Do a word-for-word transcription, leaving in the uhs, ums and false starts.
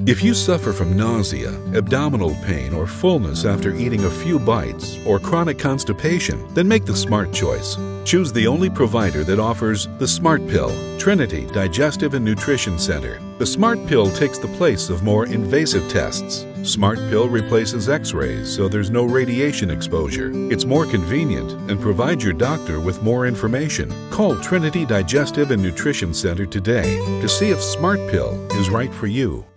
If you suffer from nausea, abdominal pain, or fullness after eating a few bites, or chronic constipation, then make the smart choice. Choose the only provider that offers the SmartPill, Trinity Digestive and Nutrition Center. The SmartPill takes the place of more invasive tests. SmartPill replaces X-rays, so there's no radiation exposure. It's more convenient and provides your doctor with more information. Call Trinity Digestive and Nutrition Center today to see if SmartPill is right for you.